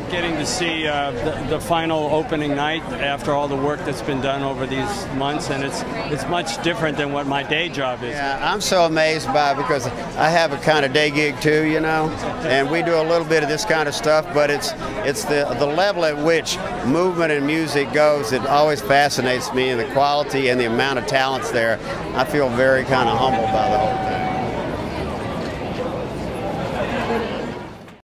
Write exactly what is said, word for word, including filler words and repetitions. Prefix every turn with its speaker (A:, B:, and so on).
A: getting to see uh, the, the final opening night after all the work that's been done over these months, and it's it's much different than what my day job is.
B: Yeah, I'm so amazed by it because I have a kind of day gig too, you know, and we do a little bit of this kind of stuff, but it's it's the the level at which movement and music goes that always fascinates me, and the quality and the amount of talents there. I feel very kind of humbled by the whole thing.